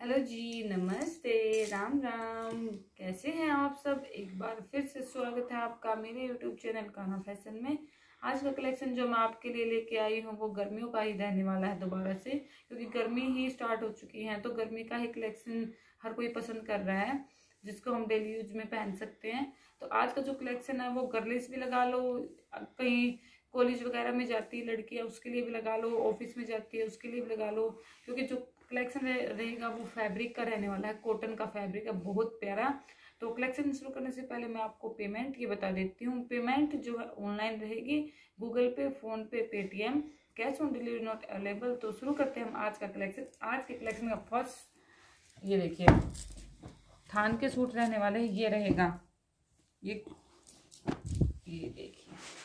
Hello जी, नमस्ते, राम राम। कैसे हैं आप सब? एक बार फिर से स्वागत है आपका मेरे यूट्यूब चैनल कान्हा फैशन में। आज का कलेक्शन जो मैं आपके लिए लेके आई हूँ वो गर्मियों का ही रहने वाला है दोबारा से, क्योंकि गर्मी ही स्टार्ट हो चुकी है तो गर्मी का ही कलेक्शन हर कोई पसंद कर रहा है जिसको हम डेली यूज में पहन सकते हैं। तो आज का जो कलेक्शन है वो गर्ल्स भी लगा लो, कहीं कॉलेज वगैरह में जाती है लड़कियां उसके लिए भी लगा लो, ऑफिस में जाती है उसके लिए भी लगा लो, क्योंकि जो कलेक्शन रहेगा वो फैब्रिक का रहने वाला है, कॉटन का फैब्रिक है, बहुत प्यारा। तो कलेक्शन शुरू करने से पहले मैं आपको पेमेंट ये बता देती हूँ। पेमेंट जो है ऑनलाइन रहेगी, Google Pay, PhonePe, Paytm, cash on delivery not available. तो शुरू करते हैं हम आज का कलेक्शन। आज के कलेक्शन का फर्स्ट ये देखिए, थान के सूट रहने वाले हैं। ये रहेगा, ये देखिए,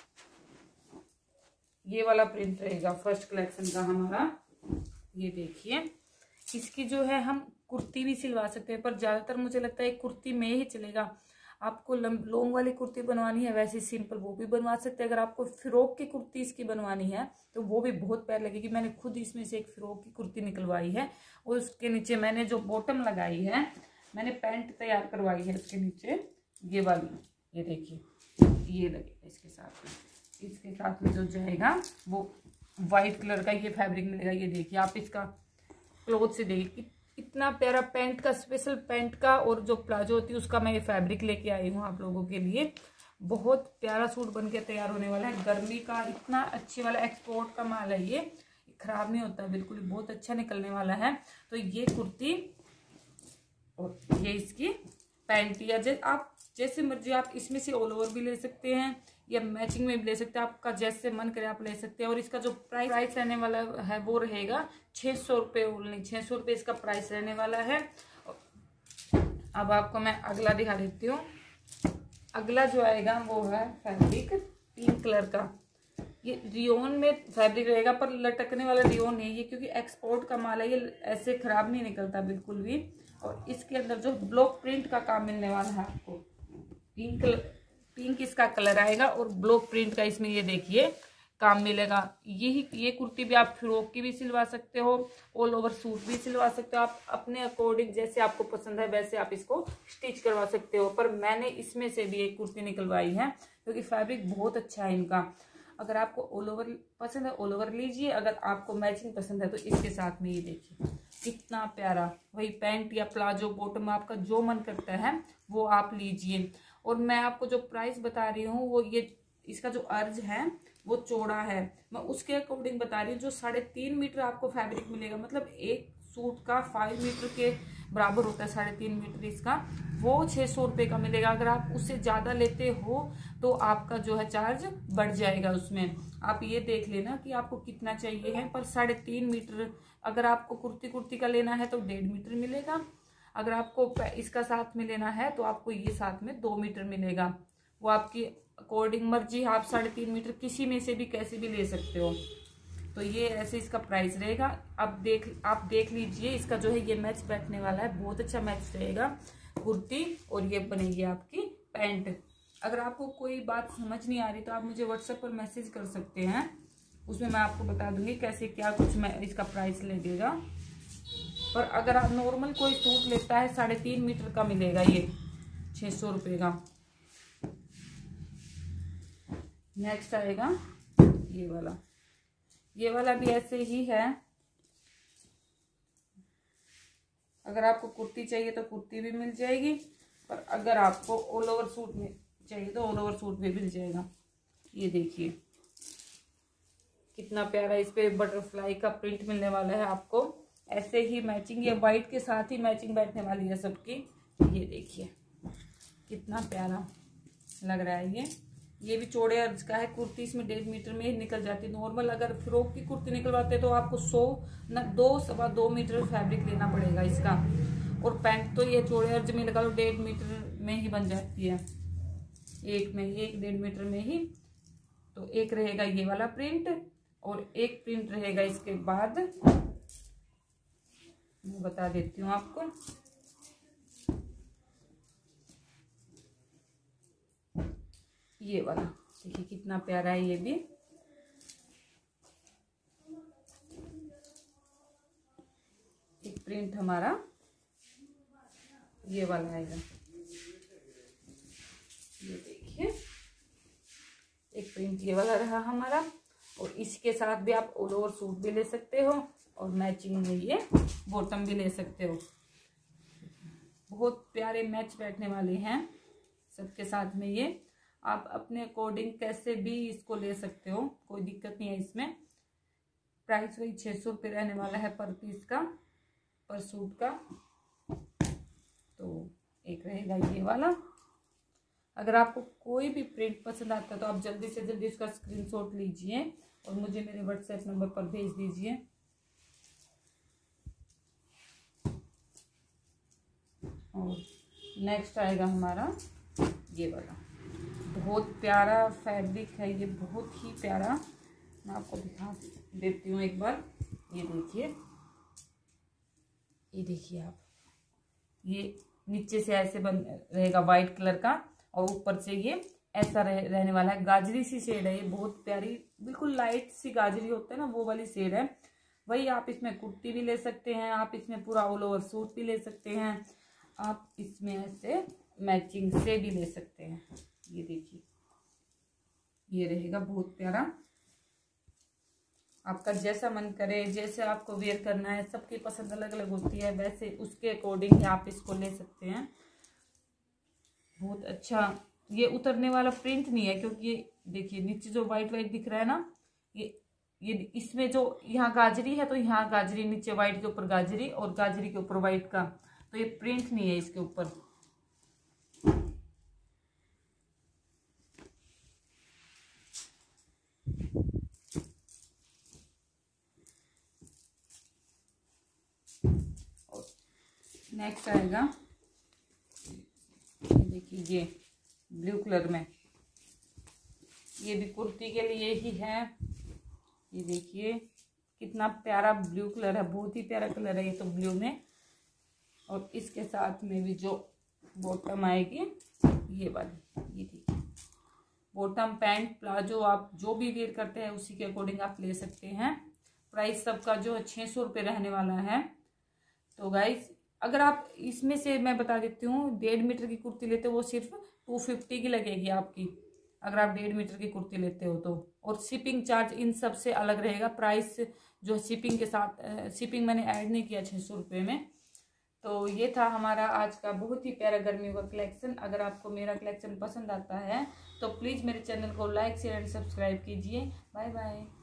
ये वाला प्रिंट रहेगा फर्स्ट कलेक्शन का हमारा। ये देखिए, इसकी जो है हम कुर्ती भी सिलवा सकते हैं, पर ज्यादातर मुझे लगता है कुर्ती में ही चलेगा। आपको लॉन्ग वाली कुर्ती बनवानी है वैसे सिंपल वो भी बनवा सकते हैं। अगर आपको फ्रॉक की कुर्ती इसकी बनवानी है तो वो भी बहुत प्यारी लगेगी। मैंने खुद इसमें से एक फ्रॉक की कुर्ती निकलवाई है और उसके नीचे मैंने जो बॉटम लगाई है, मैंने पैंट तैयार करवाई है उसके नीचे, ये वाली। ये देखिए, ये लगेगा इसके साथ में जो जाएगा वो व्हाइट कलर का ये फैब्रिक मिलेगा। ये देखिए, आप इसका क्लोथ से देखिए इतना प्यारा पैंट का, स्पेशल पैंट का और जो प्लाजो होती है उसका मैं ये फैब्रिक लेके आई हूँ आप लोगों के लिए। बहुत प्यारा सूट बन के तैयार होने वाला है। गर्मी का इतना अच्छे वाला एक्सपोर्ट का माल है, ये खराब नहीं होता बिल्कुल, बहुत अच्छा निकलने वाला है। तो ये कुर्ती और ये इसकी पैंट, या आप जैसे मर्जी आप इसमें से ऑल ओवर भी ले सकते हैं या मैचिंग में भी ले सकते हैं, आपका जैसे मन करे आप ले सकते हैं। और इसका जो प्राइस रहने वाला है वो रहेगा 600 रुपये, ओनली 600 रुपये इसका प्राइस रहने वाला है। अब आपको मैं अगला दिखा देती हूँ। अगला जो आएगा वो है फैब्रिक पिंक कलर का। ये रियोन में फैब्रिक रहेगा, पर लटकने वाला रियोन नहीं है क्योंकि एक्सपोर्ट का माल है, ये ऐसे खराब नहीं निकलता बिल्कुल भी। और इसके अंदर जो ब्लॉक प्रिंट का काम मिलने वाला है आपको, पिंक इसका कलर आएगा और ब्लॉक प्रिंट का इसमें ये देखिए काम मिलेगा। ये कुर्ती भी आप फ्रॉक की भी सिलवा सकते हो, ऑल ओवर सूट भी सिलवा सकते हो, आप अपने अकॉर्डिंग जैसे आपको पसंद है वैसे आप इसको स्टिच करवा सकते हो। पर मैंने इसमें से भी एक कुर्ती निकलवाई है क्योंकि फैब्रिक बहुत अच्छा है इनका। अगर आपको ऑल ओवर पसंद है ऑल ओवर लीजिए, अगर आपको मैचिंग पसंद है तो इसके साथ में ये देखिए कितना प्यारा, वही पैंट या प्लाजो बॉटम आपका जो मन करता है वो आप लीजिए। और मैं आपको जो प्राइस बता रही हूँ वो ये इसका जो अर्ज है वो चौड़ा है, मैं उसके अकॉर्डिंग बता रही हूँ। जो 3.5 मीटर आपको फैब्रिक मिलेगा, मतलब एक सूट का 5 मीटर के बराबर होता है 3.5 मीटर इसका, वो 600 रुपये का मिलेगा। अगर आप उससे ज़्यादा लेते हो तो आपका जो है चार्ज बढ़ जाएगा उसमें। आप ये देख लेना कि आपको कितना चाहिए है। पर 3.5 मीटर अगर आपको कुर्ती का लेना है तो 1.5 मीटर मिलेगा। अगर आपको इसका साथ में लेना है तो आपको ये साथ में 2 मीटर मिलेगा। वो आपकी अकॉर्डिंग मर्जी, आप 3.5 मीटर किसी में से भी कैसे भी ले सकते हो। तो ये ऐसे इसका प्राइस रहेगा। आप देख लीजिए, इसका जो है ये मैच बैठने वाला है, बहुत अच्छा मैच रहेगा कुर्ती और ये बनेगी आपकी पैंट। अगर आपको कोई बात समझ नहीं आ रही तो आप मुझे व्हाट्सएप पर मैसेज कर सकते हैं, उसमें मैं आपको बता दूंगी कैसे क्या कुछ मैं इसका प्राइस लगेगा। पर अगर आप नॉर्मल कोई सूट लेता है 3.5 मीटर का मिलेगा ये 600 रुपये का। नेक्स्ट आएगा ये वाला भी ऐसे ही है। अगर आपको कुर्ती चाहिए तो कुर्ती भी मिल जाएगी, पर अगर आपको ऑल ओवर सूट में चाहिए तो ऑल ओवर सूट भी मिल जाएगा। ये देखिए कितना प्यारा, इस पे बटरफ्लाई का प्रिंट मिलने वाला है आपको। ऐसे ही मैचिंग, ये व्हाइट के साथ ही मैचिंग बैठने वाली है सबकी। ये देखिए कितना प्यारा लग रहा है। ये भी चौड़े अर्ज का है। कुर्ती इसमें 1.5 मीटर में ही निकल जाती है। नॉर्मल अगर फ्रॉक की कुर्ती निकलवाते तो आपको 2 मीटर फैब्रिक लेना पड़ेगा इसका। और पैंट तो ये चौड़े अर्ज में लगा लो 1.5 मीटर में ही बन जाती है, 1.5 मीटर में ही। तो एक रहेगा ये वाला प्रिंट और एक प्रिंट रहेगा इसके बाद, मैं बता देती हूँ आपको। ये वाला देखिए कितना प्यारा है, ये भी एक प्रिंट हमारा ये वाला आएगा। ये देखिए एक प्रिंट ये वाला रहा हमारा। और इसके साथ भी आप ऑल ओवर सूट भी ले सकते हो और मैचिंग में ये बॉटम भी ले सकते हो। बहुत प्यारे मैच बैठने वाले हैं सबके साथ में। ये आप अपने अकॉर्डिंग कैसे भी इसको ले सकते हो, कोई दिक्कत नहीं है इसमें। प्राइस वही 600 रुपये रहने वाला है पर पीस का, पर सूट का। तो एक रहेगा ये वाला। अगर आपको कोई भी प्रिंट पसंद आता है तो आप जल्दी से जल्दी उसका स्क्रीनशॉट लीजिए और मुझे मेरे व्हाट्सएप नंबर पर भेज दीजिए। और नेक्स्ट आएगा हमारा ये वाला। बहुत प्यारा फैब्रिक है ये, बहुत ही प्यारा। मैं आपको दिखा देती हूँ एक बार। ये देखिए, ये देखिए आप, ये नीचे से ऐसे बन रहेगा वाइट कलर का और ऊपर से ये ऐसा रहने वाला है। गाजरी सी शेड है ये, बहुत प्यारी, बिल्कुल लाइट सी गाजरी होता है ना, वो वाली शेड है। वही आप इसमें कुर्ती भी ले सकते हैं, आप इसमें पूरा ऑल ओवर सूट भी ले सकते हैं, आप इसमें ऐसे मैचिंग से भी ले सकते हैं। ये देखिए, ये रहेगा बहुत प्यारा। आपका जैसा मन करे, जैसे आपको वेयर करना है, सबकी पसंद अलग अलग होती है, वैसे उसके अकॉर्डिंग ही आप इसको ले सकते हैं। बहुत अच्छा, ये उतरने वाला प्रिंट नहीं है क्योंकि ये देखिए नीचे जो वाइट वाइट दिख रहा है ना, ये इसमें जो यहाँ गाजरी है तो यहाँ गाजरी, नीचे वाइट के ऊपर गाजरी और गाजरी के ऊपर वाइट का, तो ये प्रिंट नहीं है इसके ऊपर। नेक्स्ट आएगा देखिए ये ब्लू कलर में, ये भी कुर्ती के लिए ही है। ये देखिए कितना प्यारा ब्लू कलर है, बहुत ही प्यारा कलर है ये तो ब्लू में। और इसके साथ में भी जो बॉटम आएगी ये वाली, ये देखिए बॉटम पैंट प्लाजो आप जो भी वेयर करते हैं उसी के अकॉर्डिंग आप ले सकते हैं। प्राइस सबका जो है 600 रुपये रहने वाला है। तो गाइस अगर आप इसमें से, मैं बता देती हूँ, 1.5 मीटर की कुर्ती लेते हो वो सिर्फ 250 की लगेगी आपकी, अगर आप 1.5 मीटर की कुर्ती लेते हो तो। और शिपिंग चार्ज इन सब से अलग रहेगा। प्राइस जो शिपिंग के साथ, शिपिंग मैंने ऐड नहीं किया 600 रुपये में। तो ये था हमारा आज का बहुत ही प्यारा गर्मियों का कलेक्शन। अगर आपको मेरा कलेक्शन पसंद आता है तो प्लीज़ मेरे चैनल को लाइक शेयर एंड सब्सक्राइब कीजिए। Bye bye.